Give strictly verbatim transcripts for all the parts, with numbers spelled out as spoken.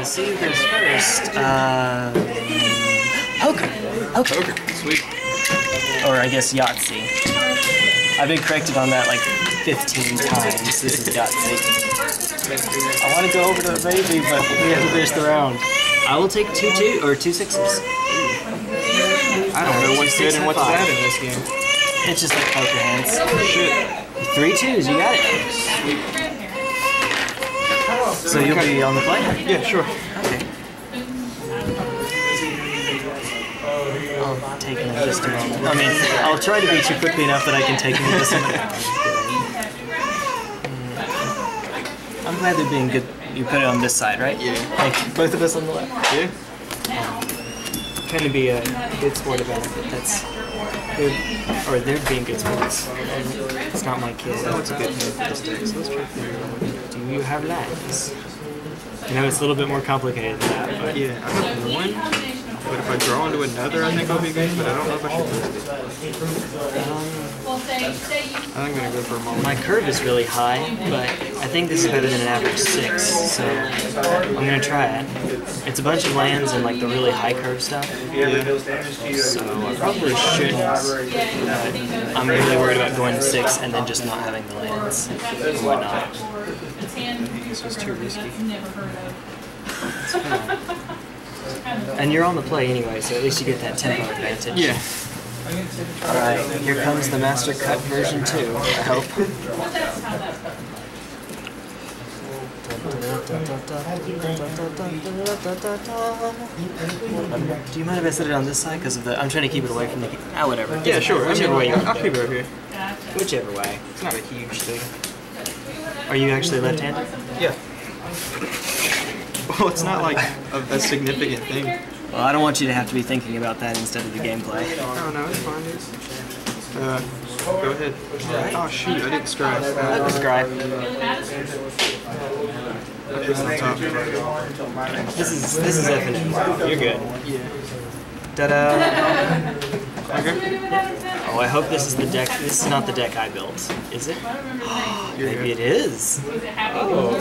let's see who goes first. Uh, poker. Poker. Poker. Sweet. Or I guess Yahtzee. I've been corrected on that like fifteen times. This is Yahtzee. I want to go over to the baby, but we have to finish the round. I will take two two or two sixes. I don't know what's good and what's bad in this game. It's just like poker hands. Shit. Three twos, you got it. So you'll be on the play? Yeah, sure. Okay. I'll take him in just a moment. I mean, I'll try to beat you quickly enough that I can take him in just a minute. I'm glad they're being good. You put it on this side, right? Yeah. Like both of us on the left? Yeah. Trying to be a good sport about it. That's good. Or they're being good sports. It's not my kid. Oh, it's a good hand for this deck, so let's try to figure out what Do you have lands? You know, it's a little bit more complicated than that, but yeah, I have one, but if I draw into another, I think I'll be good, but I don't know if I should risk it. um, I think I'm going to go for a moment. my curve is really high, but I think this is better than an average six, so I'm going to try it. It's a bunch of lands and like the really high curve stuff, Yeah. so I probably shouldn't, but I'm really worried about going to six and then just not having the lands and whatnot. This was too risky. And you're on the play anyway, so at least you get that tempo advantage. Yeah. Alright, here comes the Master Cut version two, I hope. Do you mind if I set it on this side? Because of the. I'm trying to keep it away from the. Ah, whatever. Yeah, sure. Whichever way you want I'll to keep do it over here. it. Whichever way. It's not a huge thing. Are you actually left-handed? Yeah. Well, it's not like a, a significant thing. Well, I don't want you to have to be thinking about that instead of the gameplay. Oh, no, it's fine, dude. Uh, go ahead. Oh, shoot, I didn't scribe. Uh, Scribe. Put this on top. This is this is definitely. You're good. Yeah. Ta-da! Okay. Oh, I hope this is the deck. This is not the deck I built, is it? Maybe it is. Oh.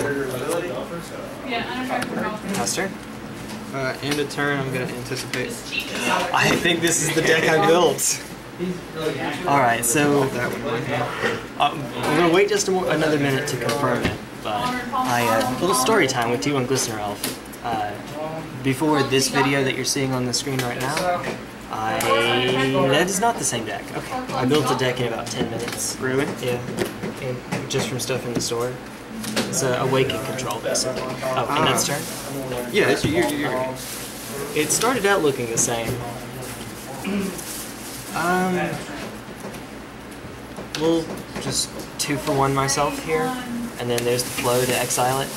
Master? Uh, end of turn, I'm going to anticipate. I think this is the deck I built. Alright, so That one right here. um, I'm going to wait just a more, another minute to confirm it, but I, uh, little story time with T one Glistener Elf. Uh, before this video that you're seeing on the screen right now, I, that is not the same deck. Okay, I built a deck in about ten minutes. Really? Yeah, and just from stuff in the store. It's a Awaken control, basically. Oh, and that's turn? Yeah, it's your, your, your. It started out looking the same. Um, we'll just two for one myself here, and then there's the flow to exile it.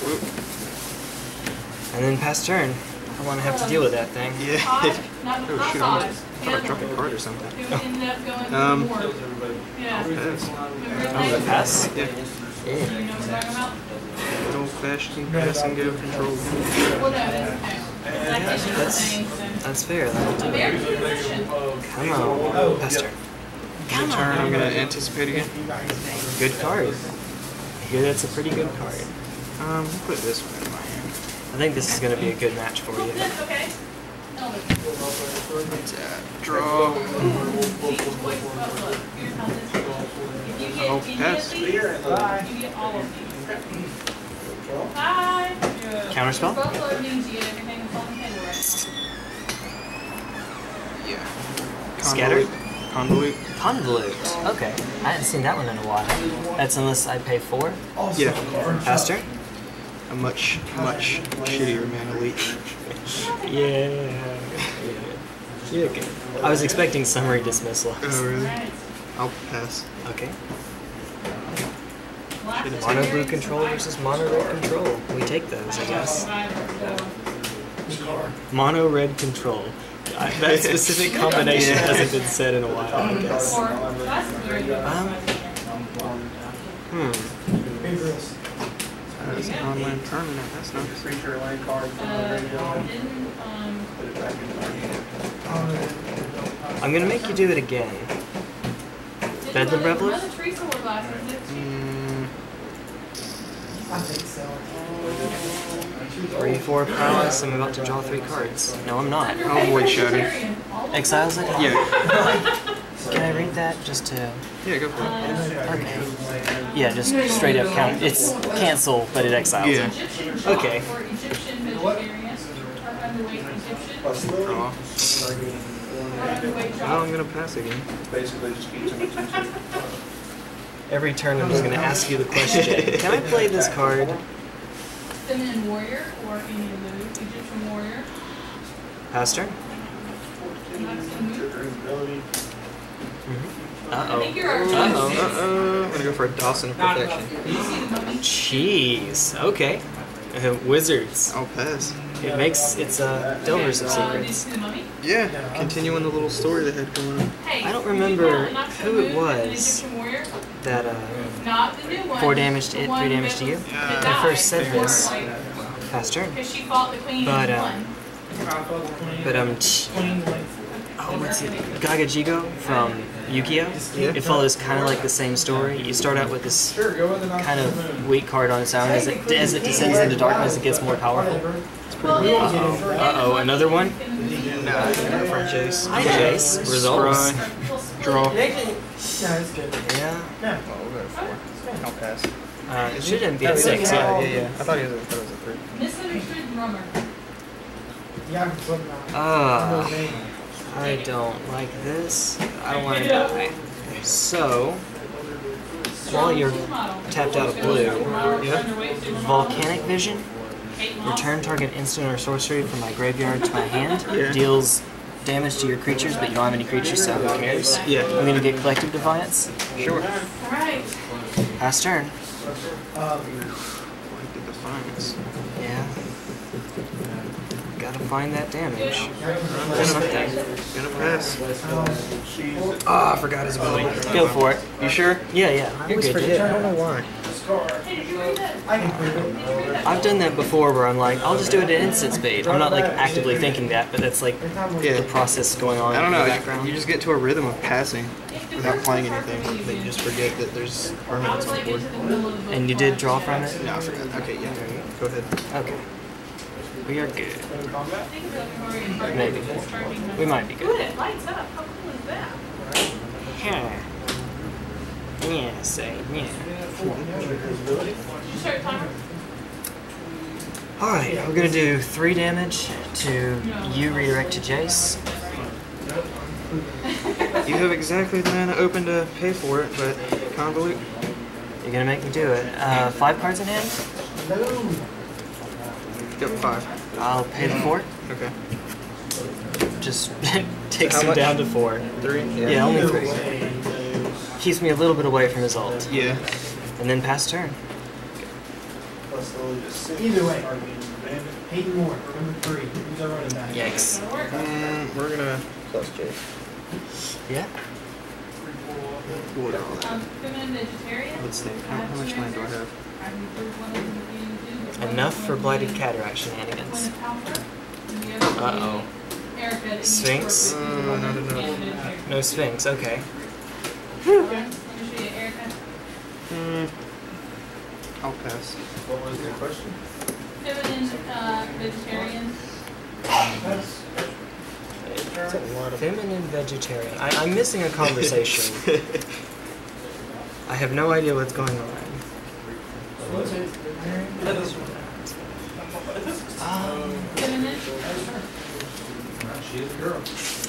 And then pass turn. I don't want to have to deal with that thing. Yeah. Oh, shoot, I almost thought I dropped a card or something. Um, I'll pass. Oh, the pass? Yeah. Yeah. Good old-fashioned pass and go control. Yeah, that's, that's fair. That'll do it. Come on. Pass turn. End of turn, I'm going to anticipate again. Good card. I hear that's a pretty good card. Um, we'll put this one in my hand. I think this is going to be a good match for you. Let's uh, draw. I'll pass. Counterspell? Yeah. Scatter? Convolute. Convolute. Okay. I hadn't seen that one in a while. That's unless I pay four? Yeah. Pass turn? A much, much shittier mana leech. Yeah. Yeah, okay. I was expecting summary dismissal. Oh, really? I'll pass. Okay. Shit, it's Mono blue control versus mono red control. We take those, I guess. Mono red control. Uh, that specific combination Yeah. hasn't been said in a while, I guess. Um, Hmm. That is an online tournament. That's not I'm gonna make you do it again. Bedlam Reveler? Mm. three four prowess. I'm about to draw three cards. No, I'm not. I'll Void Shatter. Exiles it? Yeah. Can I read that just to... Yeah, go for it. Okay. Yeah, just straight up count. It's cancel, but it exiles Yeah. it. Okay. Draw. Oh, I'm gonna pass again. Every turn I'm just going to ask you the question. Can I play this card? Feminine Warrior or any of those. Egyptian Warrior. Pass turn? Mm-hmm. Uh-oh. Uh-oh. Uh-oh. I'm gonna go for a Dawson of Protection. Jeez. Okay. Uh, wizards. I'll pass. It makes... It's uh, Delvers of Secrets. Yeah, continuing the little story they had going on. I don't remember who it was that uh, four damage to it, three damage to you. I first said this past turn, but uh, but um, oh, what's it? Gagajigo from Yu-Gi-Oh. It follows kind of like the same story. You start out with this kind of weak card on its own. As it as it descends into darkness, it gets more powerful. Uh-oh. Uh-oh, another one? No, I'm gonna go for a Jace. Jace. Results. Draw. Yeah. Oh, we'll go for four. I'll pass. Uh, it shouldn't be at six, yeah. Yeah, yeah. I thought he was, I thought it was a three. Misunderstood drummer. Uh, I don't like this. I don't want to die. So, while you're tapped out of blue, Yeah. Volcanic Vision, return target instant or sorcery from my graveyard to my hand, Yeah. deals damage to your creatures, but you don't have any creatures, so who cares? Yeah. I'm gonna get Collective Defiance. Sure. Alright. Pass turn. Collective Defiance. Yeah. Gotta find that damage. Or Gonna, something. gonna pass. Ah, I forgot his ability. Go for it. You sure? Yeah, yeah. You're good, dude. I don't know why. I've done that before where I'm like, I'll just do it at instant speed. I'm not like actively thinking that, but that's like Yeah. the process going on I don't in know. the background. You just get to a rhythm of passing without playing anything. That you just forget that there's permanents on the board. And you did draw from it? No, I forgot. Okay, yeah. Go ahead. Okay. We are good. Maybe. We might be good. It lights up. How cool is that? Yeah. Yeah, say, yeah. Did you start timer? Alright, we're gonna do three damage to you, redirect to Jace. You have exactly the mana open to pay for it, but convolute. You're gonna make me do it. Uh, five cards in hand? Yep, five. I'll pay the four. Okay. Just takes How him much? down to four. Three? Yeah, only three. Keeps me a little bit away from his ult. Yeah. And then pass turn. Either way, Hayden Moore, number three. Who's our running back? Yikes. Um, we're gonna plus J. Yeah? We'll do all that. Um, feminine vegetarian. Let's think. How, how much land do I have? Enough for Blighted Cataract shenanigans. Uh-oh. Sphinx? Uh, not enough. No Sphinx, okay. Hmm. I'll pass. What was your question? Feminine uh, vegetarian. That's a lot of... Feminine vegetarian. I, I'm missing a conversation. I have no idea what's going on. Um, Feminine. She is a girl. She's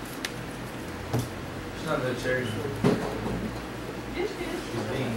not vegetarian. Yes, she is. She's being.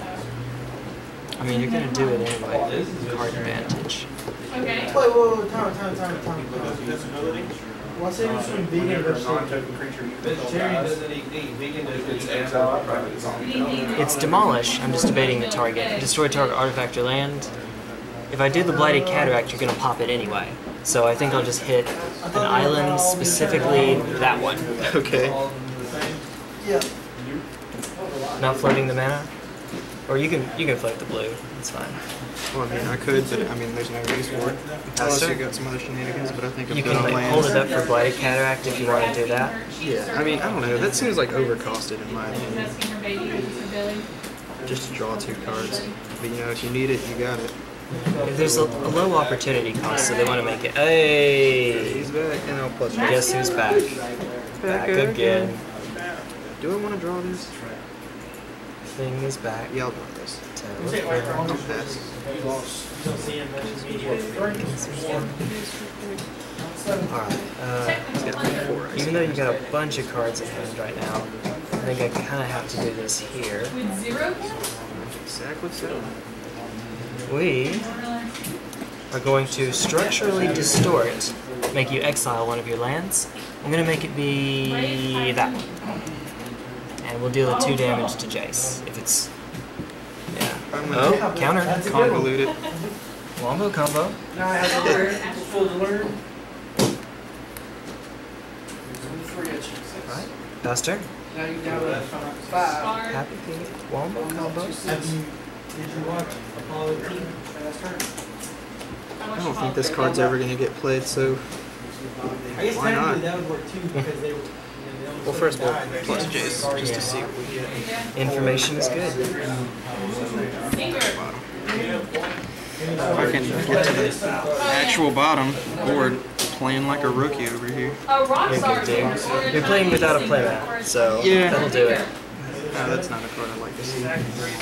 I mean, you're gonna do it anyway. Card advantage. Okay. Wait, whoa, whoa, time, time, time, time. What's the difference between vegan and vegetarian? Vegetarian doesn't eat meat. Vegan doesn't eat exile. It's Demolish. I'm just debating the target. Destroy target artifact or land. If I do the Blighted Cataract, you're gonna pop it anyway. So I think I'll just hit an island, specifically that one. Okay. Yeah. Not floating the mana? Or you can you can float the blue. It's fine. Well, I mean, I could, but I mean, there's no use for it. Unless you got some other shenanigans, but I think I'm You good can on like hold lands. it up for Blighted Cataract if you want to do that. Yeah, I mean, I don't know. That seems like overcosted in my opinion. Testing her baby with her belly. Just to draw two cards. But you know, if you need it, you got it. There's a, a low opportunity cost, so they want to make it. Hey! He's back, and I'll plus Guess who's back? Back again. Do I want to draw this? Thing is back. Yeah, I'll draw this. Tell- I'll pass. Alright, uh, even though you got a bunch of cards in hand right now, I think I kind of have to do this here. With zero count? Exactly so. We are going to structurally distort, make you exile one of your lands. I'm going to make it be that one. And we'll deal a two damage to Jace, if it's... Yeah. I'm gonna Oh, counter. convolute it. Wombo combo. Alright, pass turn. Star. Happy feet. Wombo combo. Did you watch Apollo team last turn? I don't think this card's ever going to get played, so I guess why not? technically that would work too because they were. Well, first we'll plus Jace, just to see what we get. Information is good. Bottom. If I can get to the actual bottom board, playing like a rookie over here. A rock You're star. good, dude. You're playing without a playmat, so Yeah. that'll do it. No, that's not a card I like to see.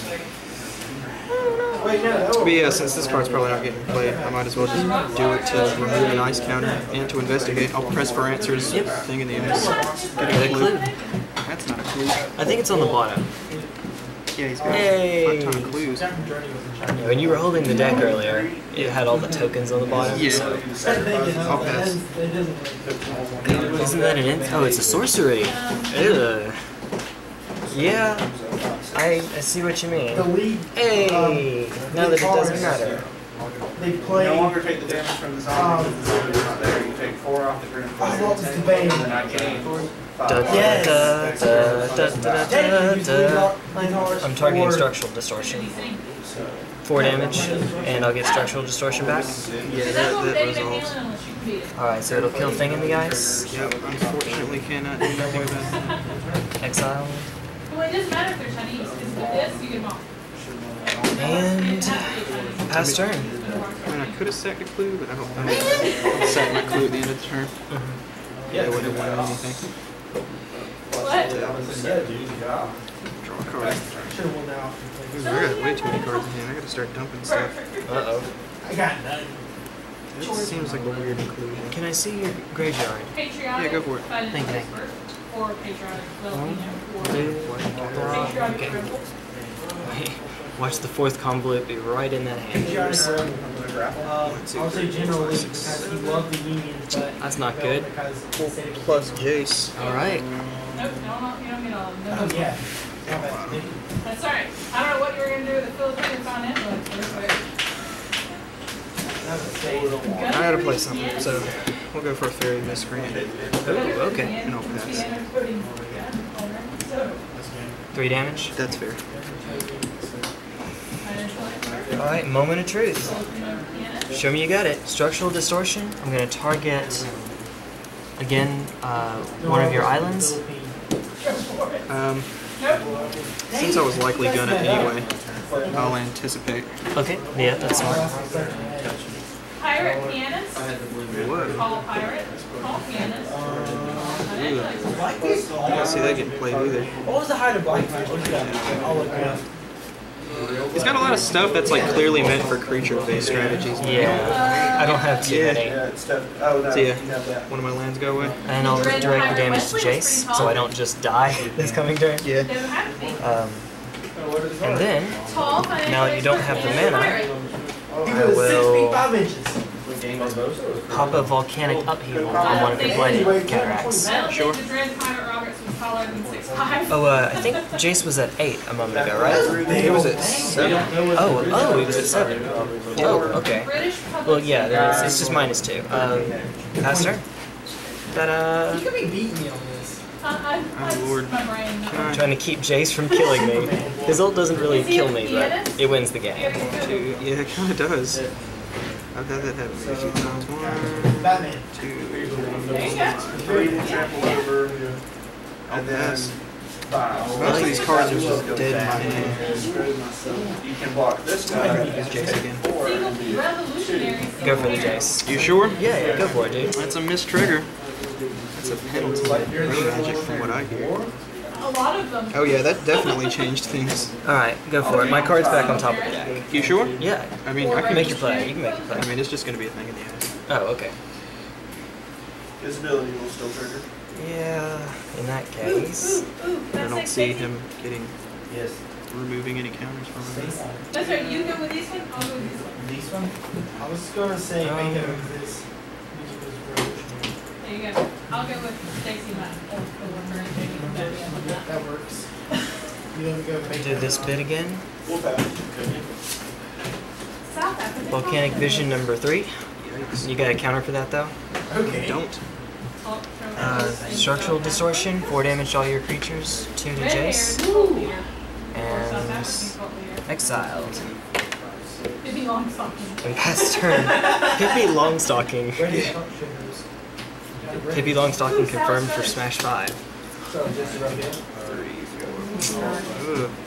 Wait, no, that But yeah, since this card's probably not getting played, I might as well just do it to remove an ice counter and to investigate. I'll press for answers, thing in the ice. Get Get a a clue. clue. That's not a clue. I think it's on the bottom. Yeah, he's got Hey. a ton of clues. When you were holding the deck earlier, it had all the tokens on the bottom. Yeah. So. I'll pass. Isn't that an inf? Oh, it's a sorcery. Ugh. Yeah, I, I see what you mean. The lead. Hey, um, now that it doesn't matter. They play. No longer take the damage from the zombie because the zombie is not there. You take four off the grid. I love the bane. And then I gain Da, five. da, Yes. da, da, da, da, da, da. I'm targeting Or- Structural Distortion. Four damage, and I'll get Structural Distortion back. Yeah, that, that resolves. Alright, so it'll kill Thing in the Ice. Yep, unfortunately cannot do anything about it. Exile. Well, it doesn't matter if they're Chinese, because with this, you get them off. And pass turn. I mean, I could have sacked a clue, but I don't think I'll sack my clue at the end of the turn. Yeah, I wouldn't have won anything. What? Draw a card. Should have won that off. Ooh, I got way too many cards in hand. I gotta start dumping stuff. Uh-oh. I got none. That seems like a weird inclusion. Can I see your graveyard? Patriotic. Yeah, go for it. Fight Thank you. first, or patriotic Filipino, or Two, patriotic okay. Crumble. Watch the fourth convolute be right in that hand of yours. Uh, I'll say General Lee because he loved the Union, but That's not he good. failed because he said it was- Plus Jace. Alright. Nope, no, no, you don't get all of them. Oh yeah. That's alright. I don't know what you were going to do with the Philippines on influence first, but... I had to play something, so we'll go for a Fairy Miscreant. Ooh, okay. And I'll pass. Three damage. That's fair. Alright, moment of truth. Show me you got it. Structural Distortion. I'm going to target, again, uh, one of your islands. Um, since I was likely gonna anyway, I'll anticipate. Okay, yeah, that's smart. Pirate pianist. Whoa. Call pirate. Call pianist. I don't see that getting played either. What was the height of Blackfish? Look at that. I'll look it up. He's got a lot of stuff that's like clearly meant for creature-based strategies. Yeah, I don't have too Yeah. many. So yeah, one of my lands go away. And I'll direct the damage to Jace, so I don't just die this coming turn. Yeah. Doesn't have to be. Um, and then, Tall, financial now you don't have the mana, He I was six feet will five inches. pop a Volcanic Upheaval on one of your blood counteracts. I don't think the Dread Pirate Roberts was taller than six five. Oh, uh, I think Jace was at eight a moment ago, right? He was at seven. Oh, oh, he was at seven. Oh, okay. British public Well, yeah, there is, it's just minus two. Um, pass turn. Ta-da! You could be beating me on this. Uh, I, I, Oh, Lord. my brain. Can I- Trying to keep Jace from killing me. His ult doesn't really kill me, but it wins the game. Two. Yeah, it kind of does. I've had that happen a few times. One, Batman. two, There you go. I'll pass. Most of these cards are just dead in my hand. You can block this I guy. can use Jace again. Revolutionary. Go for the Jace. You sure? Yeah, yeah, go for it, dude. That's a missed trigger. That's a penalty. Rain magic from what I hear. A lot of them. Oh yeah, that definitely changed things. Alright, go for it. My card's back on top of the deck. You sure? Yeah. I mean, I can Make your play. You can make your I play. mean, it's just gonna be a thing in the end. Oh, okay. His ability will still trigger. Yeah, in that case. I don't see him getting Yes. removing any counters from him. That's right, you go with these one, I'll go with this one. This one? I was gonna say Um, make it with this. Make it with revolutionary. There you go. I'll go with Stacy Matt. Or coworker and Jamie can back me up on that. That works. You don't go make Do this bit again. We'll pass. South Africa. Volcanic Vision number three. You got a counter for that though? Okay. Don't. Uh, Structural Distortion, four damage to all your creatures, two to Jace, and exiled. Pippi Longstocking. And pass turn. Pippi Longstocking. Ready to talk sugars. Pippi Longstocking confirmed for Smash five. So just rub it. Ugh.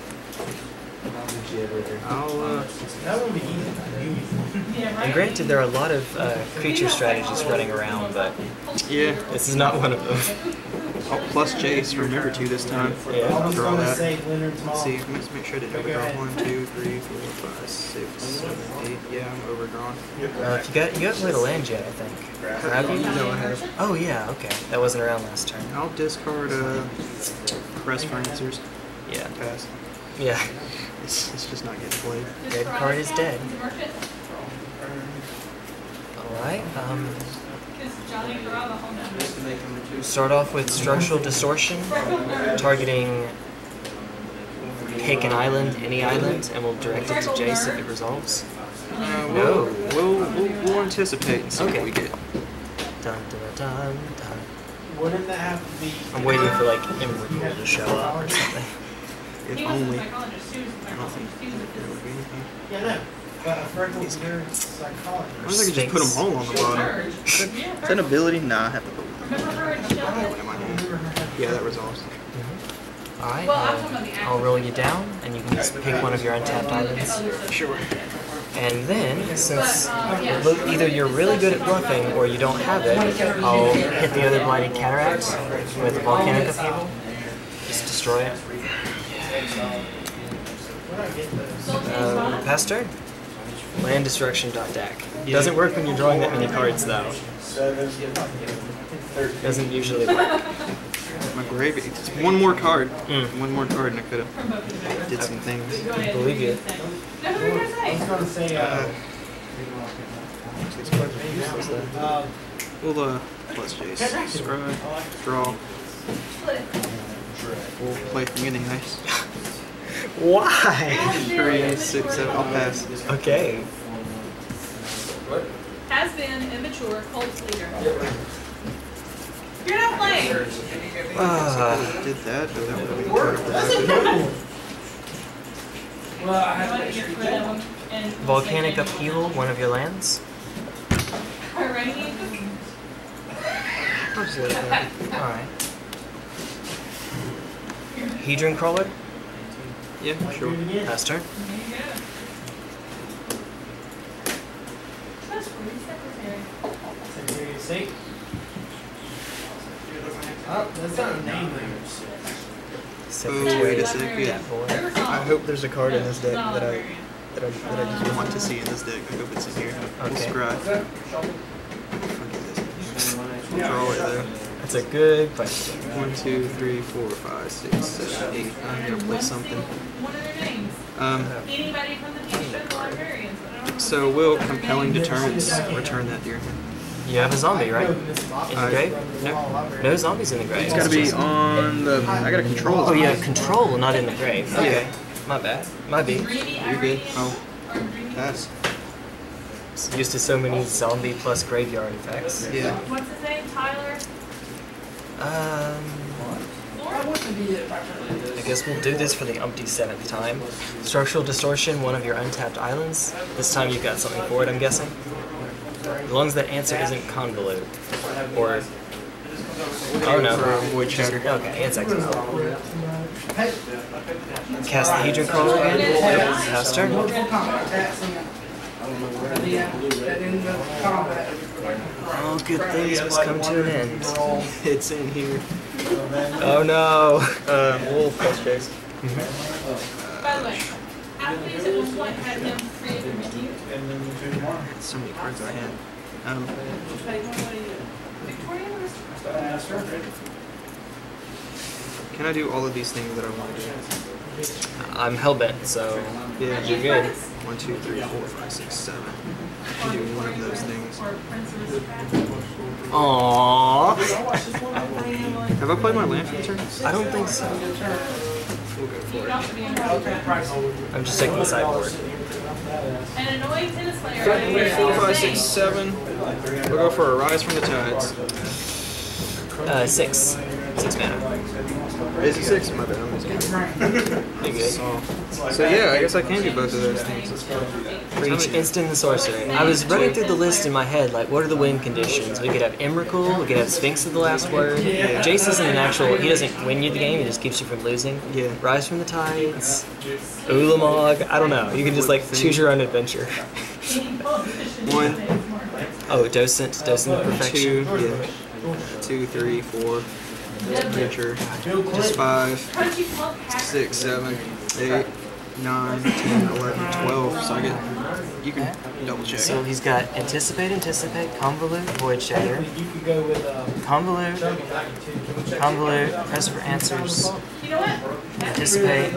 I'll, uh, That would be easy. Yeah, right? And granted, there are a lot of uh, creature strategies running around, but yeah. this is not one of them. I'll plus Jace, remember to this time. Yeah. I was Draw gonna that. say Leonard's Let's mom. see, let's make sure I didn't overdraw. One, two, three, four, five, six, seven, eight. Yeah, I'm overdrawn. Uh, if you got you haven't played a land yet, I think. Or have you? No, I have. Oh yeah, okay. That wasn't around last turn. I'll discard uh, Press for Answers. Yeah. Pass. Yeah. It's, it's just not getting played. Red card is dead. Alright, um, start off with Structural Distortion, targeting pick an island, any island, and we'll direct it to Jace if it resolves. Uh, No. We'll, we'll, we'll, we'll anticipate and see Okay. what we get. Dun, dun, dun, dun. Wouldn't that have to be? I'm waiting for like Emerald to show up or something. If only. I don't think there would be anything. Yeah, no. But a freckles your psychology. I was I could just put them all on the bottom. Is that an ability? Nah, I have to put one. I have one in my hand. Yeah, that resolves. Alright, uh, I'll roll you down, and you can just pick one of your untapped islands. Sure. And then, since look, either you're really good at bluffing or you don't have it, I'll hit the other Blighted Cataract with Volcanic Upheaval. Just destroy it. Uh, pass turn. Land destruction dot deck. Doesn't work when you're drawing that many cards though. Doesn't usually work. My grave. It's one more card. Mm. One more card, and I could have did some things. Believe you. No, what were you I was gonna gonna say, uh, Uh, six cards are useless though. uh, We'll uh, plus Jace. Scry. Draw. say? We'll play Thing in the Ice. Why? Three, six, seven. I'll pass. Okay. Has been immature cult leader. You're not playing. Uh, Did that, but that would have been counterproductive. well, I I have want to get rid of them and Volcanic Upheaval, one of your lands. Alrighty. I'll just let it happen. Alright. Hedron Crawler, Yeah, sure. pass turn. There you go. That's pretty secretary. See? Oh, that's not a name. Oh, wait a second. River Song. I hope there's a card in this deck Not that I variant. that I, that I just want to see in this deck. I hope it's in here. We'll Okay. scry. We'll draw it though. That's a good question. One, two, three, four, five, six, seven, eight. I'm gonna play something. One of their names. Um, Anybody from the team show the librarians. I don't know. so will compelling deterrence return that to your hand? You have a zombie, right? In the Uh, grave? no. No zombies in the grave. It's gotta be on the. I gotta control. Oh, you have control, not in the grave. Okay. My bad. My B. You're good. Oh, pass. Used to so many zombie plus graveyard effects. Yeah. What's his name? Tyler? Um, I guess we'll do this for the umpty seventh time. Structural Distortion, one of your untapped islands. This time you've got something for it, I'm guessing. As long as that answer isn't convolute. Or... Oh no. Void Shatter. Okay, it's exiled. Cast the Hedron Crawler again. Yep. Pass turn. All good things must come to an end. It's in here. Oh no. Uh, Wolf plus Chase. By the way, athletes at one point had him create a menu. So many cards I had. Um, Victoria was can I do all of these things that I want to do? I'm hellbent, so Yeah, you're good. One, two, three, four, five, six, seven. I can do one of those things. or Princess. Aww. Have I played my land for the turn? I don't think so. We'll go for it. I'm just taking the sideboard. An annoying tennis player. Three, four, five, six, seven. We'll go for a Rise from the Tides. Uh, six. Six mana. Is it six? My bad. I'm just kidding. You good? So, so yeah, I guess I can do both of those things. For each instant and sorcery. I was running through the list in my head, like, what are the win conditions? We could have Emrakul, we could have Sphinx of the Last Word. Jace isn't an actual, he doesn't win you the game, he just keeps you from losing. Yeah. Rise from the Tides, Ulamog, I don't know. You can just, like, choose your own adventure. One, Oh, Docent, Docent of Perfection. two, yeah. Two, three, four. Adventure. Just five, six, seven, eight, nine, ten, eleven, twelve. So I get, you can double check. So he's got Anticipate, Anticipate, Convolute, Void Shatter, Convolute, Convolute, Press for Answers, Anticipate,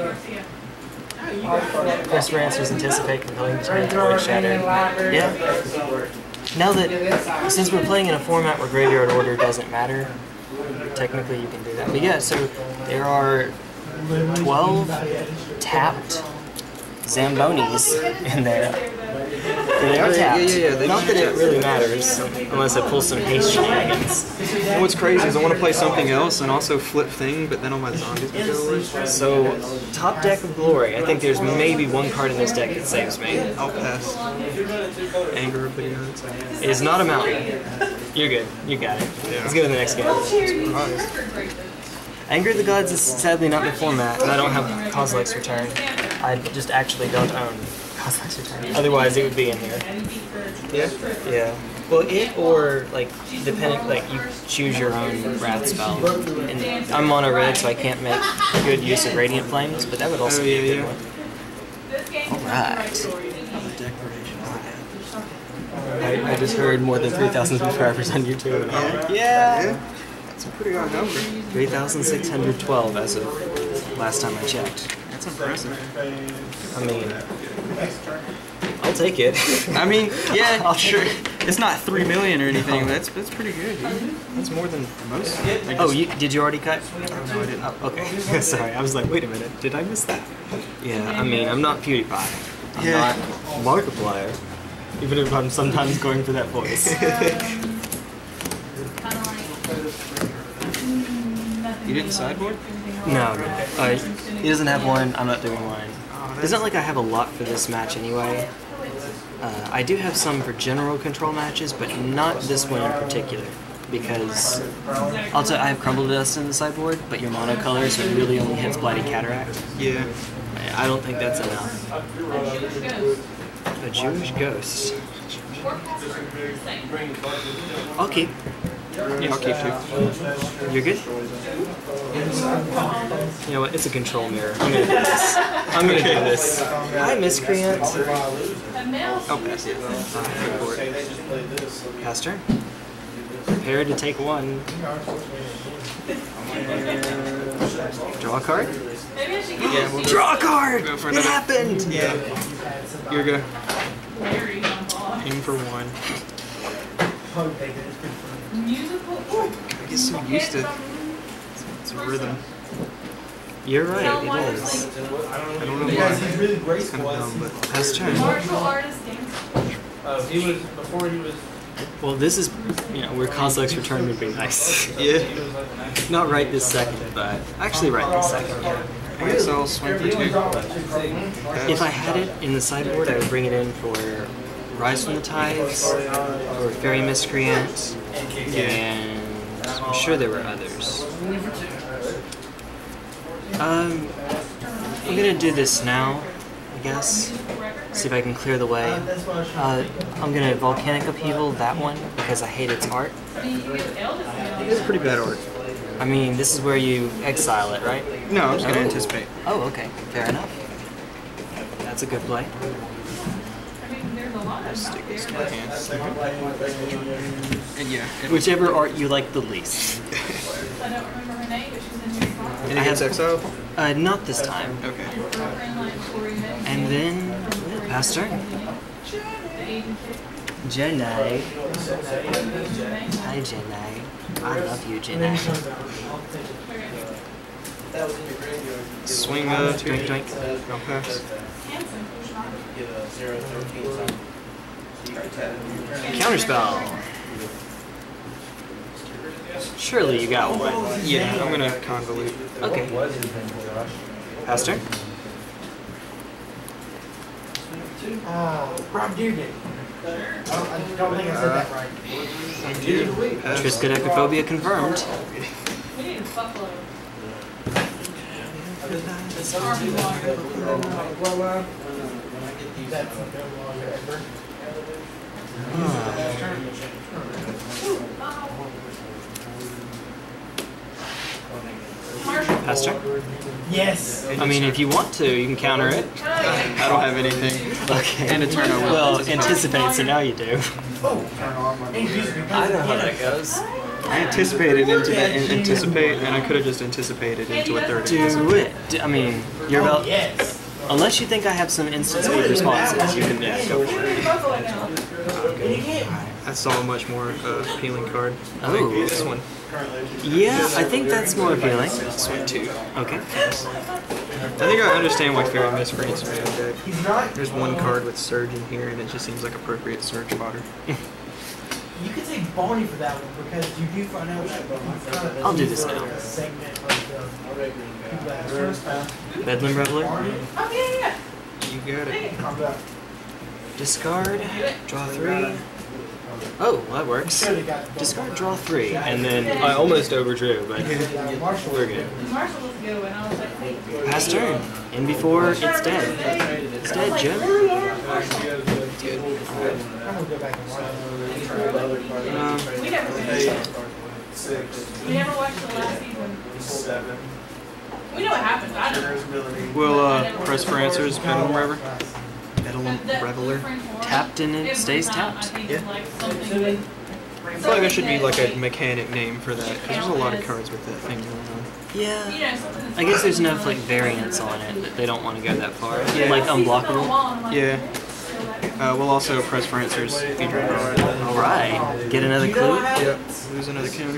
Press for Answers, Anticipate, Compelling Return, Void Shatter. Yeah. Now that, since we're playing in a format where Graveyard Order doesn't matter, technically you can do that. But yeah, so there are twelve tapped Zambonis in there. They are tapped. Yeah, yeah, yeah. They Not that it really matters, unless it pulls some haste shenanigans. And what's crazy is I want to play something else and also flip thing, but then all my zombies would go away. So, top deck of glory. I think there's maybe one card in this deck that saves me. I'll pass. Anger of the Gods. It is not a mountain. You're good. You got it. Let's go to the next game. Anger of the Gods is sadly not in the format, and I don't have Kozilek's Return. I just actually don't own Kozilek's Return. Otherwise, it would be in here. Yeah? Yeah. Well, it or, like, depending, like, you choose your own Wrath spell. And I'm mono red, so I can't make good use of Radiant Flames, but that would also Oh, be yeah, a good yeah. one. Alright. I, I just heard more than three thousand subscribers on YouTube. And I'm like, yeah! Yeah? That's a pretty odd number. three thousand six hundred twelve as of last time I checked. That's impressive. I mean, I'll take it. I mean, yeah, sure. It's not three million or anything, but that's, that's pretty good, dude. That's more than most. I Oh, just- you, did you already cut? No, I didn't. Oh, okay. Sorry, I was like, wait a minute, did I miss that? Yeah, I mean, I'm not PewDiePie. I'm Yeah. not Markiplier. Even if I'm sometimes going for that voice. You didn't sideboard? No, no. Uh, he doesn't have one, I'm not doing one. It's not like I have a lot for this match anyway. Uh, I do have some for general control matches, but not this one in particular. Because also I have Crumble Dust in the sideboard, but your monocolor, so it really only hits Blighted Cataract. Yeah. I don't think that's enough. A Jewish Ghost. I'll keep. Yeah, I'll keep two. You're good? You know what? It's a control mirror. I'm gonna do this. I'm gonna do this. Hi, Miscreant. I'll pass it. Go for it. Pass turn. Prepare to take one. Draw a card? Yeah, we'll Draw a card! Go for It another. happened! Yeah. You're gonna aim for one. I get so used to it's a rhythm. You're right, it is. I don't know why. It's kind of dumb, but Pass turn. Uh, he was, before he was, Well, this is, you know, where Kozilek's Return would be nice. yeah. Not right this second, but actually right this second, yeah. I guess I'll swing for two. If I had it in the sideboard, I would bring it in for Rise from the Tides, or Fairy Miscreant, and I'm sure there were others. Um, I'm gonna do this now, I guess. See if I can clear the way. Uh, I'm gonna Volcanic Upheaval that one because I hate its art. It's pretty bad art. I mean, this is where you exile it, right? No, I'm just gonna Oh. anticipate. Oh, okay. Fair enough. That's a good play. Stick this in my hand. And yeah, it, Whichever art you like the least. I don't remember her name, but she's in your phone. and it gets exiled? Uh, not this time. Okay. And then, pass turn. Jenai. Hi, Jenai. I love you, Jenai. Swing uh, two. Drink, drink. I'll pass. Counterspell. Surely you got one. Yeah, I'm gonna convolute. Okay. Pass turn. Uh, Rob Dearden. I don't, I don't think I said that right. Thank you. Pass. Triskaidekaphobia confirmed. We need a buffalo. That's no longer ever. Pass turn. Yes. I mean, if you want to, you can counter it. I don't have anything. Okay. And a turn over. Well, anticipate, so now you do. Oh. I know how that goes. I anticipated into the an- anticipate, and I could have just anticipated into a third. Do it. D- I mean, you're Oh, about. yes. Unless you think I have some instant speed responses, you can yeah, go for it. I saw a much more uh, appealing card. I Oh. think this one. Yeah, I think that's more appealing. This one too. Okay. I think I understand why Fairy Miscreants are in the deck. He's not. There's one card with Surge in here, and it just seems like appropriate Surge fodder. You could take Bonnie for that one because you do find out that I'll do this now. a segment of the people that have first. Bedlam Reveler. Oh, yeah, yeah. You got it. Discard. Draw three. Oh, well, that works. Discard, draw three, and then I almost overdrew, but we're good. Marshall was a good one. I was like, hey. Pass turn. In before it's dead. It's dead, Jim. It's good. I'm gonna go back and watch it. Um, We never finished. We never watched the last season. We know what happened. I don't know. we'll uh, press for answers. Bedlam Reveler. Bedlam The- the Reveler. French horror, Tapped and it was stays not, tapped. I think, Yeah. like something that- I feel like there should be like a mechanic name for that, because there's a lot of cards with that thing going on. Yeah. You know, something that's I guess there's fun, enough like variance on it that they don't want to go that far. Yeah. Like I see something on the unblockable. wall, and I'm like, Yeah. "Oh, Uh, we'll also press for answers. Hedron Crawler. All right. Get another clue. Yep. Lose another counter.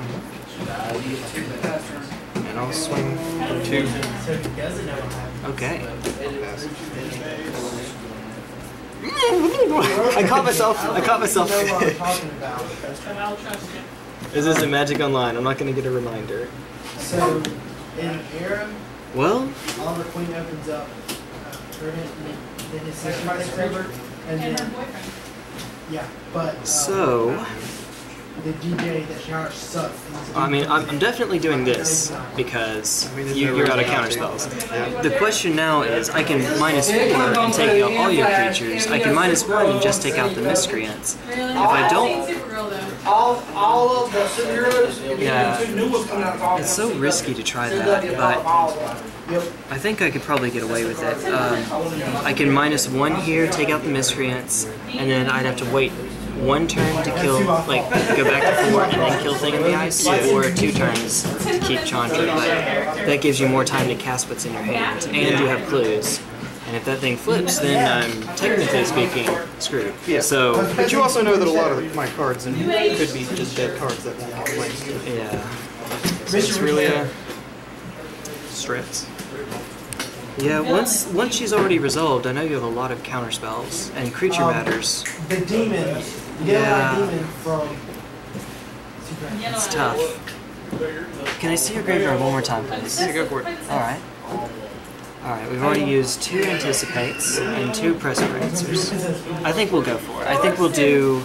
And I'll swing for two. So he doesn't know what happened. Okay. Pass. I caught myself. I caught myself. You know what I'm talking about. I'll trust you." This isn't Magic Online. I'm not going to get a reminder. So in Era, Well, all the queen opens up, uh, Trident, and then his sister takes over, and And her then boyfriend. yeah, but uh, so the D J that Chandra sucks. I mean, I'm, I'm definitely doing this because you, you're out of counterspells. The question now is, I can minus four and take out all your creatures. I can minus one and just take out the miscreants. Really? If I don't- I've seen Supergirl though. All, all of the superheroes, Yeah. two new ones coming out. It's so risky to try that, but I think I could probably get away with it. Um, I can minus one here, take out the miscreants, and then I'd have to wait one turn to kill, like, go back to four and then kill Thing in the Ice, or two turns to keep Chandra. But that gives you more time to cast what's in your hand, and you have clues. And if that thing flips, then I'm, technically speaking, screwed. Yeah. So, But you also know that a lot of my cards and could be just dead cards that won't get played. yeah. So it's really a stress. Yeah, once once she's already resolved, I know you have a lot of counter spells and creature Um, matters. The demon, the Yeah. yellow demon from. Yellow It's Eye. tough. Can I see your graveyard one more time, please? Yeah, go for it. All right. All right. We've already used two anticipates and two press for answers. I think we'll go for it. I think we'll do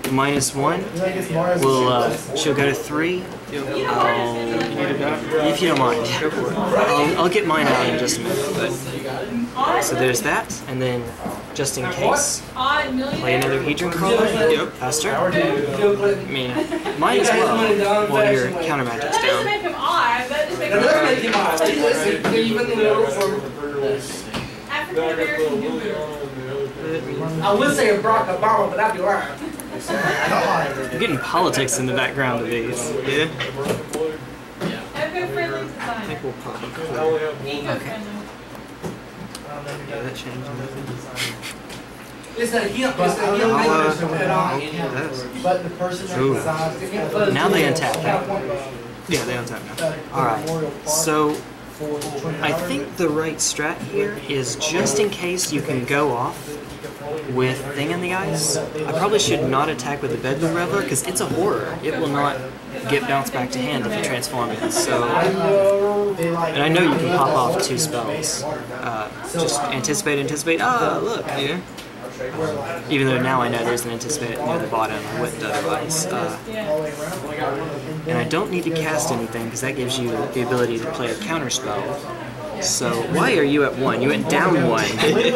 minus one. We'll, uh, she'll go to three. I'll, if you don't mind. I'll, I'll get mine out in just a minute. But, so there's that, and then just in case, play another Hedron Crawler. Yep. Faster. I mean, might as well while your counter magic's That doesn't down. make him odd. That just makes That him does make him odd. Even though African American dude. I would say a Barack Obama, but I'd be lying. You're getting politics in the background of these. Yeah. Eco-friendly I design. think we'll pop them. Eco-friendly. Yeah, that changed everything. It's a hemp. It's a I'll, uh, hemp. I'll do that. But the person that Ooh. decides Now they untap. Yeah, they untap now. Alright, so I think the right strat here is just in case you can go off with Thing in the Ice. I probably should not attack with the Bedlam Reveler because it's a horror. It will not get bounced back to hand if you transform it. So, and I know you can pop off two spells. Uh, just anticipate, anticipate. Ah, look. Yeah. Even though now I know there's an anticipate near the bottom. I wouldn't otherwise. Uh, and I don't need to cast anything because that gives you the ability to play a counter spell. So why are you at one? You went down one.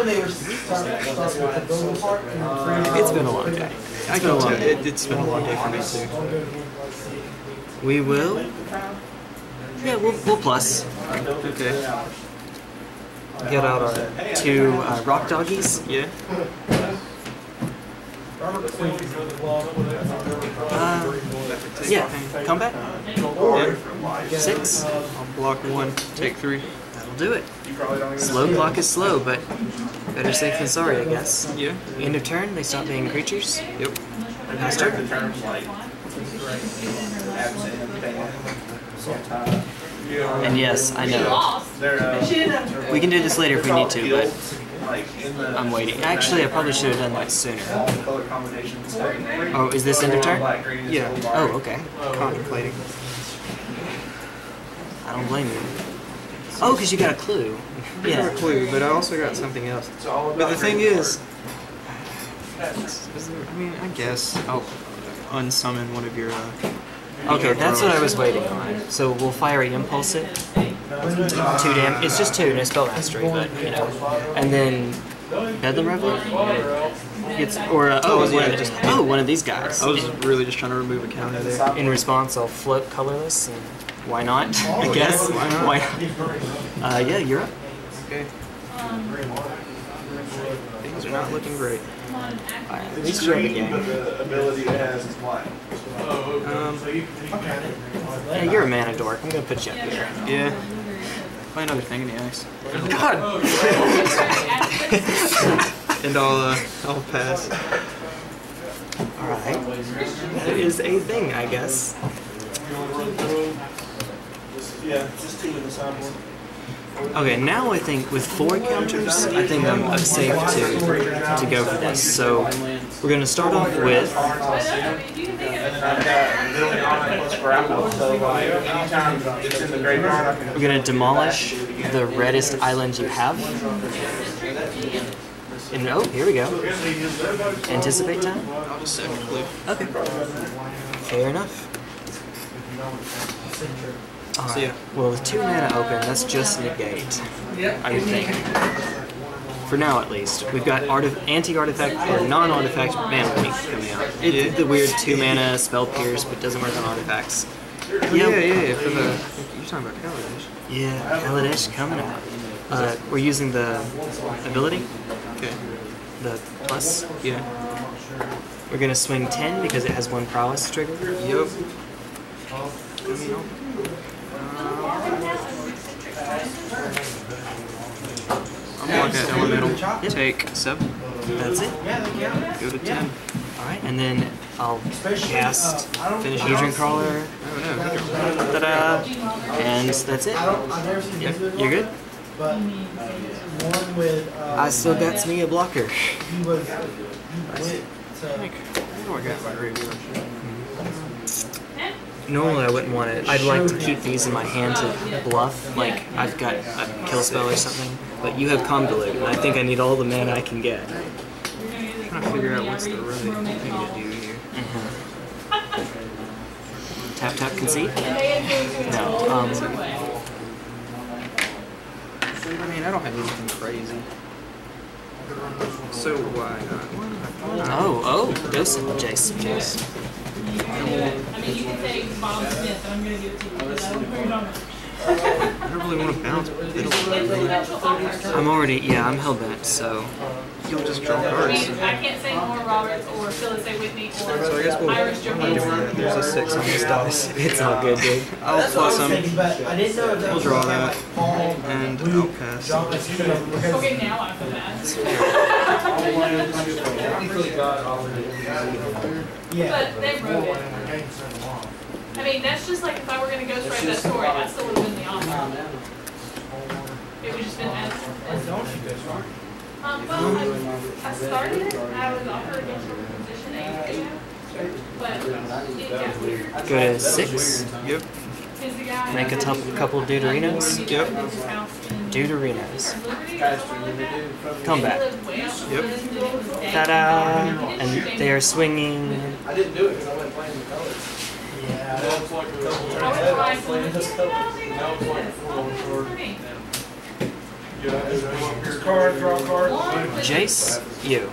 It's been a long day. I can tell. It, it's been a long day for me too. We will. Yeah, we'll, we'll plus. Okay. Get out our two uh, rock doggies. Yeah. Uh, yeah, come back. Yeah. Six. I'll block one, take three. That'll do it. Slow clock is slow, but better safe than sorry, I guess. Yeah. End of turn, they stop being creatures. Yep. Pass turn. And yes, I know. We can do this later if we need to, but I'm waiting. Actually, I probably should have done that sooner. Oh, is this end of turn? Yeah. Oh, okay. Contemplating. I don't blame you. Oh, because you got a clue. I Yeah. have a clue, but I also got something else. But the thing is, I mean, I guess I'll unsummon one of your. Uh, Okay, that's what I was waiting on. So we'll fiery impulse it. Two dam. It's just two, no spell mastery, but you know. And then Bedlam Reveler. It's or uh, oh, Oh, one yeah, of, just- oh, one of these guys. I was really just trying to remove a counter there. In response, I'll float colorless, and why not? I guess. Why not? Why not? Uh, yeah, you're up. Okay. Things are not looking great. Alright, at least you're in the game. The ability it has is blind. Um, Yeah, you're a mana dork. I'm gonna put you up here. yeah. Play another Thing in the Ice. God. And I'll, uh, I'll pass. Alright. That is a thing, I guess. Yeah, just two in the sideboard. Okay, now I think with four counters, I think I'm, I'm safe to to go for this. So we're gonna start off with we're gonna demolish the reddest island you have. And oh, here we go. Anticipate time. I'll just second clue. Okay. Fair enough. So Alright. yeah. Well, with two mana open, that's just negate. I would think. For now, at least. We've got artif anti-artifact or non-artifact mana leak coming out. It's Yeah. the weird two mana spell pierce, but doesn't work on artifacts. Yeah, yeah, yeah. For the, you're talking about Kaladesh. Yeah, Kaladesh coming out. Uh, we're using the ability, Okay. the plus. Yeah. We're gonna swing ten because it has one prowess trigger. Yep. I mean, I'll, I'm blocking at elemental. Take seven. That's it. Go to ten. Alright, and then I'll cast finish Hedron Crawler. Oh no. Ta-da! And that's it. Yep, you're good? But one with uh, I still got me a blocker. he was he went to Oh, I got my graveyard. Normally I wouldn't want it. I'd like to keep these in my hand to bluff, like I've got a kill spell or something. But you have Convolute, and I think I need all the mana I can get. I'm trying to figure out what's the right thing to do here. Mm-hmm. Tap tap concede? No. Um, I mean, I don't have anything crazy. So why not? Why not? oh, oh, dose it, Jace. Jace. I mean, you can say Bob Smith, but I'm going to give it to you because I don't put it on it. I don't really want to bounce. It'll, It's a special offer. I'm already, yeah, I'm hellbent, so. you'll just draw I cards. mean, I can't say more Roberts or Phyllis A. Whitney or So I guess we'll Irish I'm not doing that. Johansson. There's a six on this dice. It's all good, dude. I'll That's what I plus was them, thinking, but I didn't know if that we'll was draw like that, palm, and blue, I'll pass. drop my skin over because- Okay, now I feel bad. Yeah. But they wrote it. I mean, that's just like if I were going to ghostwrite that story, I still would have been the author. It would just been as. as um, well, I, I started it, I was offered against your position ages ago, but it got weird. Go to six. Yep. Because the guy. Make a tou- couple Deuterinos. Yep. Deuterinos. Combat. Yep. Ta-da! And they are swinging. I didn't do it because I wasn't playing the colors. Yeah. Now it's like I was like, well, Now it's like full short. Here's card, draw card. Jace, you.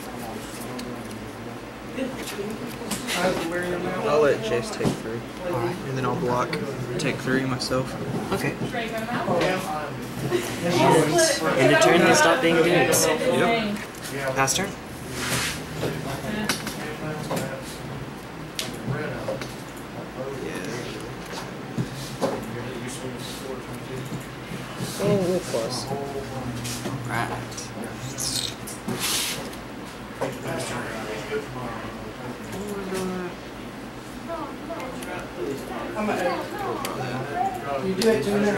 I'll let Jace take three. And then I'll block, take three myself. Okay. And the turn they stop being dudes. Yep. Pass turn. Oh, we'll plus. Right. You do it to me.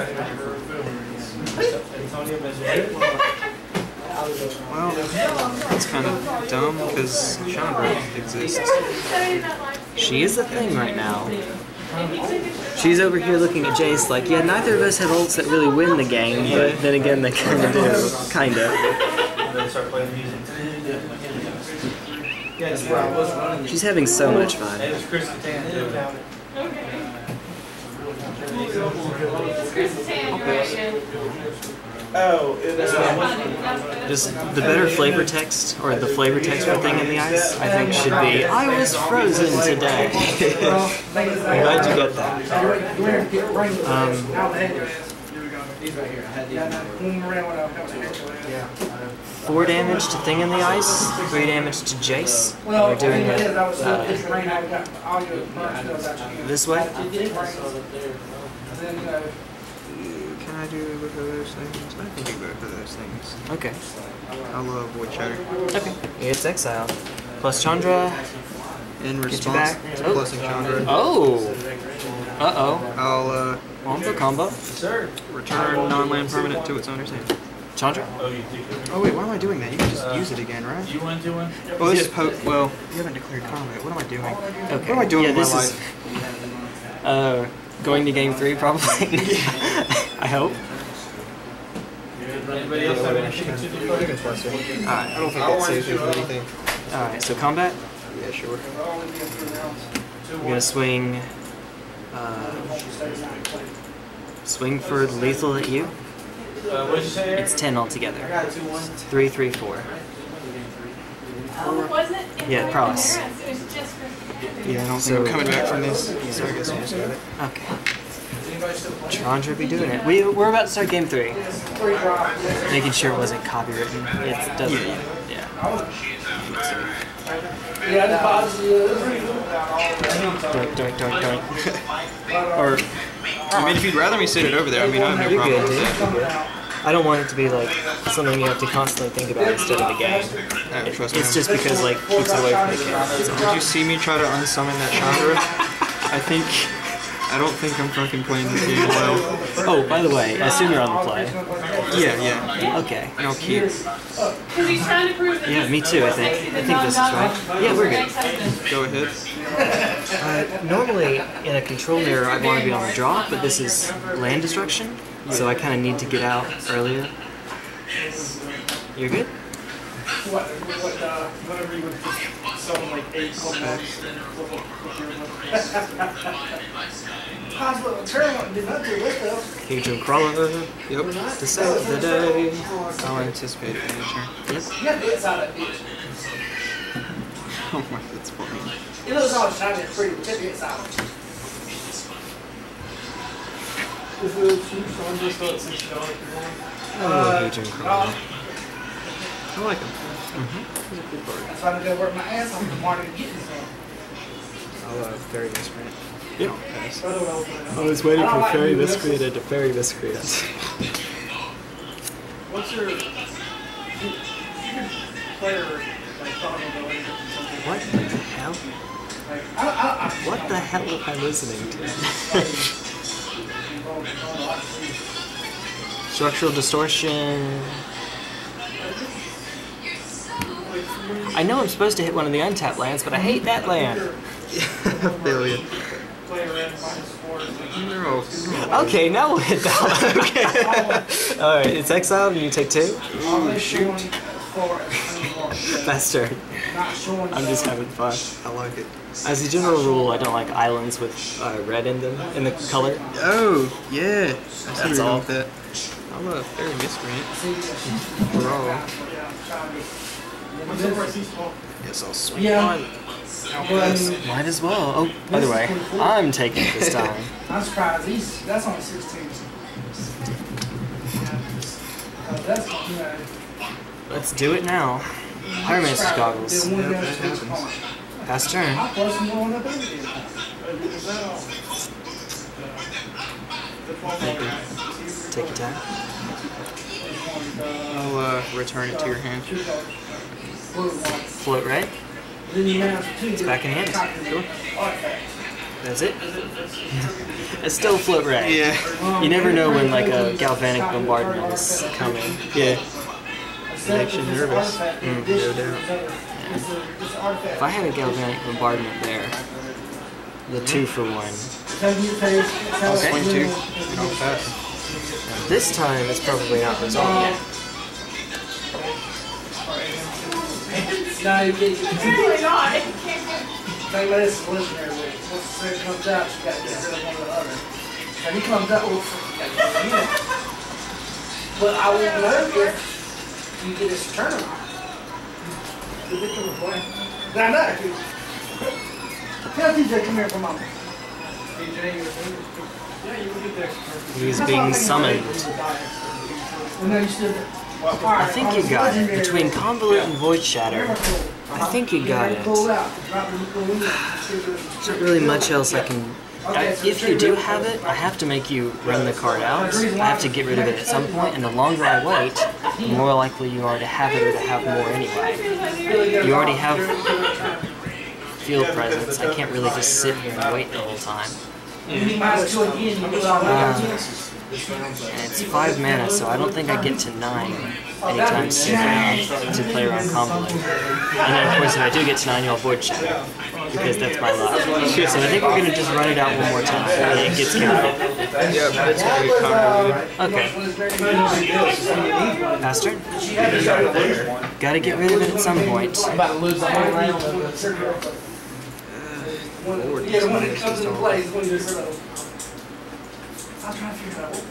Well, that's kind of dumb because Chandra exists. She is the thing right now. She's over here looking at Jace like, yeah, neither of us have ults that really win the game, but then again, they kind of do. Kind of. She's having so much fun. Oh, that's Just the better flavor text, or the flavor text for Thing in the Ice, I think should be, I was frozen today. I'm glad you get that. Um, four damage to Thing in the Ice, three damage to Jace. We're doing it uh, this way. Can I do both of those things? I can do both of those things. Okay. I love Void Shatter. Okay. It's exile. Plus Chandra. In Get you response back. to Oh. plusing Chandra, Oh! Uh-oh. I'll uh, Wombo combo. return non-land permanent to its owner's hand. Chandra? Oh wait, why am I doing that? You can just use it again, right? You want to one? Well, this is po- well, you haven't declared combat. What am I doing? Okay. What am I doing yeah, with this my is, life? Uh, going to game three, probably. I hope. Anybody else have anything to do? I don't think that saves you from anything. Alright, so combat. Yeah, sure. I'm gonna swing. Uh, swing for lethal at you. Uh, what did you say? It's ten altogether. Three, three, four. Oh, wasn't it? Yeah, prowess. It was just for. Yeah, I don't So- think I'm coming back from this, so I guess I just got it. Okay. Chandra be doing it. We, we're about to start game three. Making sure it wasn't copywritten. It doesn't. Yeah, Yeah. Yeah, the positive. Doink, doink, doink, doink. or, I mean, if you'd rather me sit it over there, I mean, I have no you're problem good, with dude. that. I don't want it to be like something you have to constantly think about instead of the game. Uh, trust me. It's just because like keeps it away from the game. That's all. Did you see me try to unsummon that Chandra? I think, I don't think I'm fucking playing this game well. Oh, by the way, I assume you're on the play. Yeah, yeah. Okay. No, keep. Because he's trying to prove that Yeah, this me too, I is think. sexy I think this is right. Yeah, we're good. good. Go ahead. Uh, normally, in a control mirror, I'd want to be on the draw, but this is land destruction, so I kind of need to get out earlier. You're good? What, what, uh, whatever you would just someone like eight bucks. Hospital turn did not do it though. Hedron Crawler. Yep. To save the day. I'll anticipate it in the turn. Yep. You have to get out of that bitch. Oh my, that's funny. It looks all shiny and pretty, but you have to get out. Is it cheap? So I'm just at sixty dollars. I love Hedron Crawler. I like him. Mm-hmm. He's a cool card. That's why I'm gonna work my ass off tomorrow to get this one. I'll uh, Fairy Miscreant. Yep. Pass. I don't know. I was waiting for Fairy Miscreant to Fairy Miscreant. What's your... You, you can play her, like, Thought of the something. What the hell? Like, I, I, I, What the hell am I listening to? Structural Distortion. I know I'm supposed to hit one of the untapped lands, but I hate that land. Billion. No. Okay, now we'll hit that one. Okay. Alright, it's exiled and you take two. Ooh, shoot. Best turn. I'm just having fun. I like it. As a general rule, I don't like islands with uh, red in them, in the color. Oh, yeah. That's all. With that. I'm a Fairy Miscreant. Raw. Yes, I'll swing Yeah. one. Yes. Might as well. Oh, by the way, I'm taking it this time. I'm surprised. He's, that's only sixteen. That's, you know, Let's do it now. Pyromancer's goggles. the one Yep, that's that six happens. points. Pass turn. I personally want to do it. Take your time. I'll uh, return it to your hand. Float right. It's back in hand. Cool. That's it. It's still float right. Yeah. You never know when like a Galvanic Bombardment is coming. Yeah. Makes you nervous. Mm. No doubt. If I had a Galvanic Bombardment there, the two for one. I'll swing two. And I'll pass. This time it's probably not resolved yet. No, you can't. Really not. It can't. Like, let us listen here. Once the set comes out, you got to get rid of one or the other. And he comes out, well, you got to get rid of him. But I won't know if you get his turn or not. The victim will play. I know. Tell D J, come here for a moment. D J, yeah, you can get there. He's being summoned. Well, no, you still. I think you got it. Between Convolute and Void Shatter, I think you got it. There's not really much else I can... I, if you do have it, I have to make you run the card out. I have to get rid of it at some point, and the longer I wait, the more likely you are to have it or to have more anyway. You already have field presence. I can't really just sit here and wait the whole time. Uh, and it's five mana, so I don't think I get to nine anytime soon to play around Convolute. And then, of course, if I do get to nine, you'll Void Shatter, because that's my luck. So I think we're going to just run it out one more time, and it gets counted. Yeah, but it's going to get convoluted. Okay. Pass turn. Gotta get rid of it at some point. I'm about to lose the whole round. Lord, Yeah, when it this comes is into all- play, it's when you're sort of. I'm trying to figure out.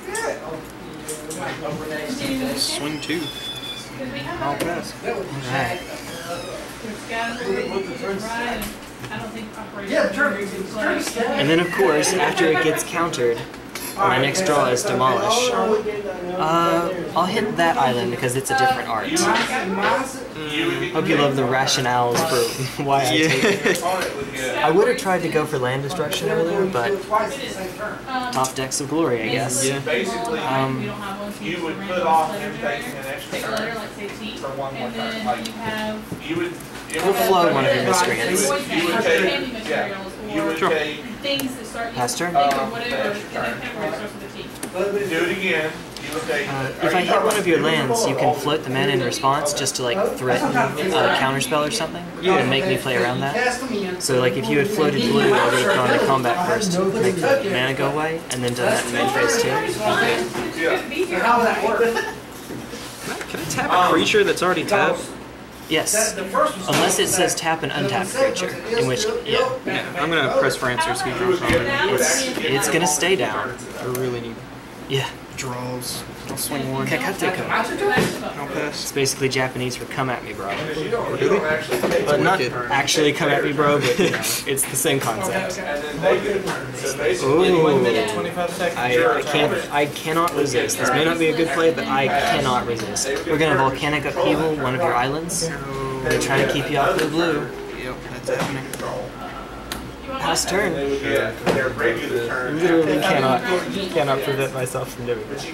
Yeah. Swing two. Because we have I'll our pass. Alright. scattered, right, and I don't think operation. Yeah, turn, turn And then, of course, after it gets countered, my next draw is Demolish. Uh, I'll hit that island because it's a different art. Hope you love the rationales for why I take it. I would have tried to go for land destruction earlier, but top decks of glory, I guess. Yeah. Basically, Um, You don't have one, so you just would random put off letter him taking an extra Take a letter, turn like say T, for one more and turn. then Like, you have. you would. it We'll would- flow one of your You miscreants. would, you would Void take, handy yeah, materials you or would Sure. take, things that start. Pass turn. Think Um, of whatever, the in extra that turn. category starts with a T. do it again, you would take. Uh, if I hit one of your lands, you can float the mana in response just to like threaten a counterspell or something, and make me play around that. So like if you had floated blue, I would have gone to combat first to make the mana go away, and then done that in main phase too. Yeah. Couldn't be here. How would that work? Can I tap a creature that's already tapped? Yes. That, the first was Unless it says tap an untapped creature, in which, yeah. Yeah, I'm gonna press for answers. Hedron Crawler. It's, it's gonna stay down. I really need Yeah. draws. I'll swing one. Kakateko. I'll It's pass. basically Japanese for come at me, bro. Really? But not wicked. actually come at me, bro, but you know, it's the same concept. Ooh. I, I can't, I cannot resist. This may not be a good play, but I cannot resist. We're gonna Volcanic Upheaval one of your islands. We're gonna try to keep you off the blue. Yep, that's happening. Pass turn. Literally cannot, cannot prevent myself from doing it.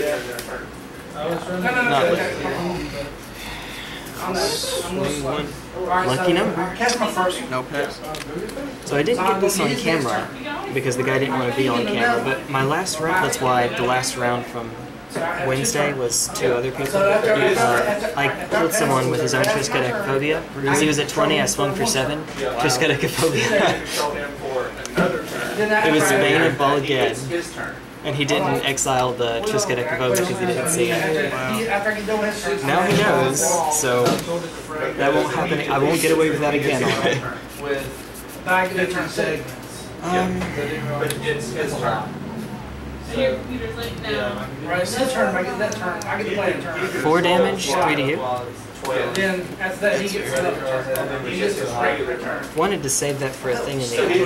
Not literally. Swing one. Lucky number. That's my first. No pass. So I didn't get this on camera because the guy didn't want to be on camera, but my last round, that's why the last round from Wednesday was two other people. Uh, I killed someone with his own Triskaidekaphobia. As he was at twenty, I swung for seven. Triskaidekaphobia. It was Bane of Ball again. And he didn't exile the Triskaidekaphobia because he didn't see it. Now he knows, so that won't happen. I won't get away with that again. Um, Right, it's his turn. I get that turn. I get to play a turn. four damage, three to you. Then after that, he gets another turn. He gets his regular turn. Wanted to save that for a thing in the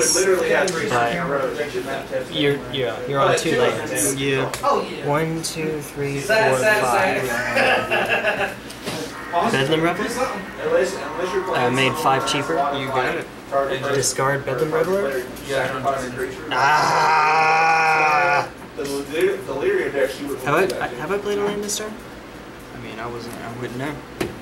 ice, but you're yeah you're on two lands. Yeah. Oh yeah. One, two, three, four, Sad, sad, five. sad. Bedlam Reveler. I made five cheaper. You got it. Discard Bedlam Reveler. Ah! Have I have I played a land this turn? I mean, I wasn't. I wouldn't know.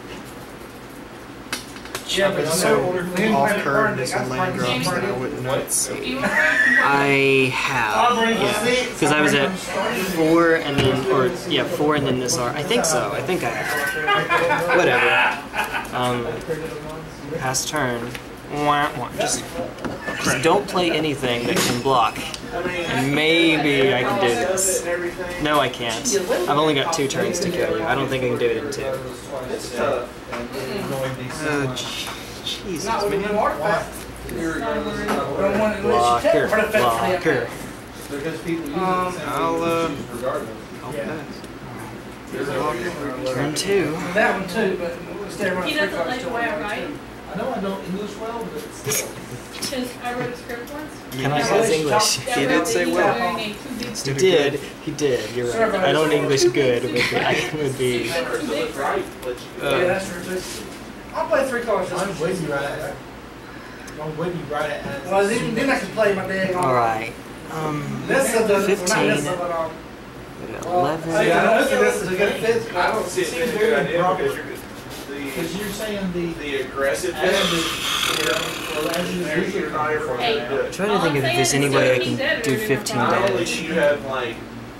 Yeah, but So so off curve and some land drops that I wouldn't know. I have, yeah, because I was at four and then, or yeah, four and then this R. I think so. I think I have. Whatever. Um, pass turn. Wah, wah. Just, just don't play anything that can block, and maybe I can do this. No, I can't. I've only got two turns to kill you. I don't think I can do it in two. Uh, Jesus, man. Blocker, blocker. Um, I'll, uh, I'll pass. Turn two. that one too, but we'll stay around. He doesn't like the way I write. I know I don't English well, but Because I wrote a script once. Can I say English? He did say well. Wearing a two big He did. He did. You're right. I don't English good. Would be, I would be. Yeah, Uh, that's true. I'll play three cards. This I'm one. waiting right at I'm waiting right at Well, then, then I can play my day. All right. Um, This is the fifteen. Not this, but, um, eleven. I know this is a good fit. I don't see it being a good idea because you're because you're saying the the aggressive as pitch. the well, as you There's usually your higher for Hey. that. I'm trying to think if there's any way I can do fifteen Not only do damage. you have like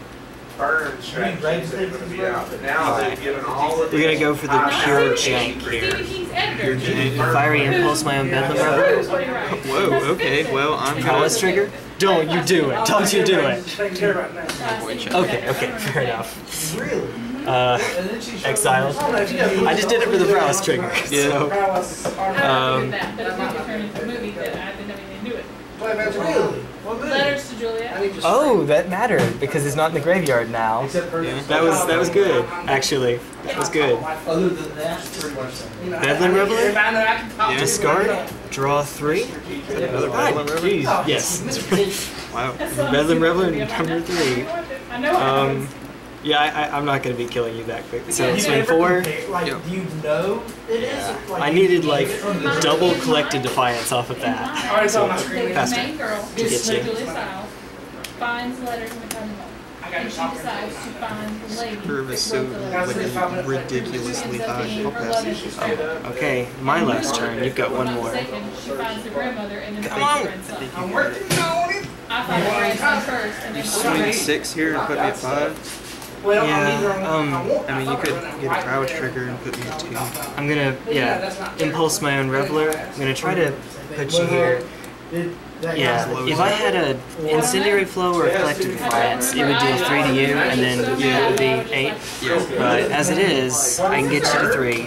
burn strategies that are going to be out, but now they've given all of We're gonna go for the high pure power jank Stephen here. King's editor. Fiery Impulse, my own Bedlam Reveler. whoa, okay, well, I'm Palace trigger. Don't you do it. Don't you do it. Taking care of it now. Okay, okay, fair enough. really Uh, and then she showed exiled. I just did it for the browse trigger. So, Prowess, I armor. Um, figured that, but if we could turn into a movie, then I didn't have anything to do it. Play magic. really well good. Letters to I Juliet. need to oh, that mattered because it's not in the graveyard now. Except for That was that was good, actually. That was good. other than that, pretty much. you know, Bedlam Reveler? I know I can talk to Discard. you. Draw three. another God, Bedlam Reveler. jeez, yes. Wow. Bedlam Reveler number three. I know what Um, happens. yeah, I, I, I'm not going to be killing you that quick. So You swing Ever four. compare- Like, Yep. do you know it is? Like, I needed like double Collective Defiance off of that. Already saw my The screen. Faster. main girl, To get you. Julia Stiles, finds letters in the cutting bowl. And she decides to find the lady Curve is that so wrote the letters. like, ridiculously Ends up high. being I'll her pass. love interest. Okay, my last turn. You've got If I'm one not more. mistaken, she finds the grandmother and then Come finds on. the grandson. I'm working on it. I find the grandson first and then Swing find six here and put me at five. Well, Yeah, I'm either on, um, I, want, I mean, you thought could I was get a gonna prowess write trigger and put me at two. I'm gonna, yeah, impulse my own Reveler. I'm gonna try to put you here. Did that Yeah, if I had a Incendiary Flow or a Collective Defiance, it would do three to you, and then it would be eight. But as it is, I can get you to three.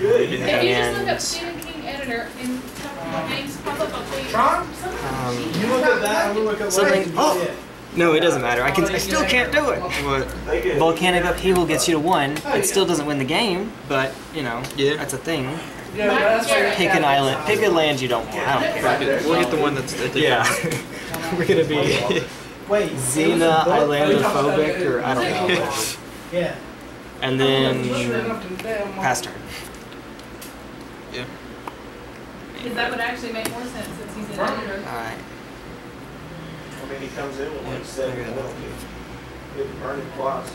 good. If you just look And- up Stephen King editor and what names pop up, I'll tell you. Tron? Um, You look at that, I'm gonna look at what Something- you oh! did. no, it doesn't matter. I can. I still can't do it. What? They get Volcanic Upheaval gets you to one. It still doesn't win the game, but you know, Yeah. that's a thing. Yeah, that's like Pick an island. Pick a land you don't want. I don't care. We'll get the one that's at the Yeah. We're gonna be Wait, Xena Islandophobic, or I don't know. yeah. And then pass turn. Yeah. Because that would actually make more sense since he's an editor. Alright. I mean, he comes in with like seven penalty. Get burning twice.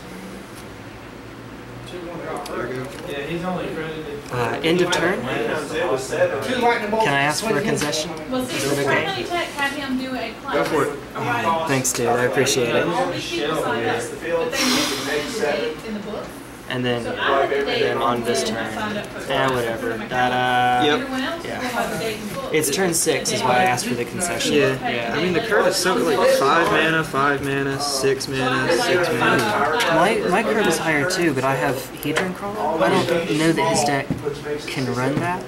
There we go. Yeah, he's only credited. Uh, end of turn. He comes in with seven. two lightning bolts. Can I ask for a concession? Well, see, Is it okay? Friendly Tech had him do a class. Go for it. Oh, Thanks, dude. I appreciate it. all these people signed up, That's the field. but they didn't put the date in the book. And then, So I had the date then on this when I turn. signed up for the Eh, class. whatever. Put it in my calendar. Da-da. Yep. Everyone else Yeah. will have the date in the book. It's turn six is why I asked for the concession. Yeah, yeah. I mean, the curve is so like five mana, five mana, six mana, six mana. My my curve is higher too, but I have Hedron Crawler. I don't know that his deck can run that,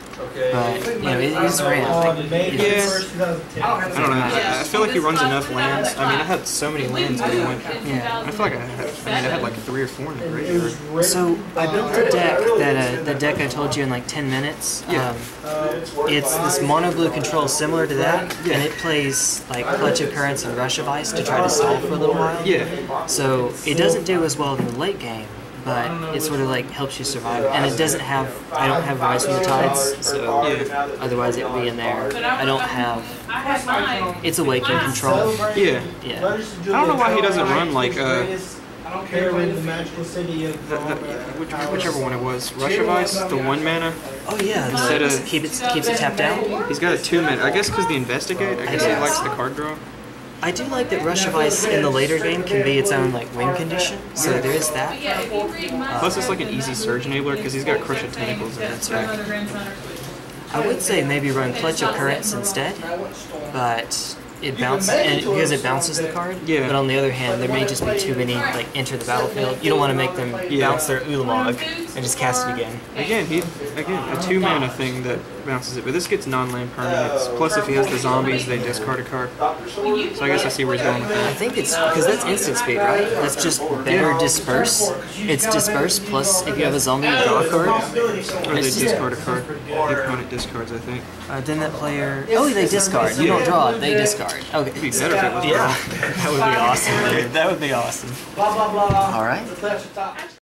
but you know, it is On rammed. May Yeah. first, two thousand ten. I don't know. I, I feel like he runs enough lands. I mean, I had so many lands when he went. Yeah. I feel like I had. I mean, I had like three or four in the It graveyard. was written, So I built a deck that uh, the deck I told you in like ten minutes. Yeah. Um, uh, It's this mono blue control similar to that, and it plays like Clutch of Currents and Rush of Ice to try to stall for a little while. Yeah. So it doesn't do as well in the late game, but it sort of like helps you survive. And it doesn't have, I don't have Rise from the Tides, so Yeah. otherwise it would be in there. I don't have, I had mine. it's Awaken control. Yeah. Yeah. I don't know why he doesn't run like uh, I don't care Here what in the magical city of the, the, which, whichever one it was. Rush of Ice, the one mana. Oh yeah, Instead the, of- keep it keeps it tapped down. He's got a two mana. I guess because the Investigate. I guess he likes the card draw. I do like that Rush of Ice in the later game can be its own like win condition, so there is But that. yeah, if you read my Plus, it's like an stuff, easy then Surge Enabler because he's got Crush of that's the thing Tentacles in it. that's my other grandson or something. I would say maybe run Clutch of Currents instead, but it bounces and because it bounces the card. Yeah. But on the other hand, there may just be too many like enter the battlefield. You don't want to make them Yeah. bounce their Ulamog and just cast it again. Again, he again a two mana thing that bounces it, but this gets non-land permanents. Plus, if he has the zombies, they discard a card. So I guess I see where he's going with I that. think it's because that's instant speed, right? That's just better disperse. It's disperse plus if you have a zombie, you draw a card. Or they It's just- discard a card. The opponent discards, I think. Uh, then that player. Oh, they discard. You don't draw. They discard. Okay. It'd be better if it was. Yeah, that would be awesome. Dude. That would be awesome. blah blah blah. All right. The touch of top.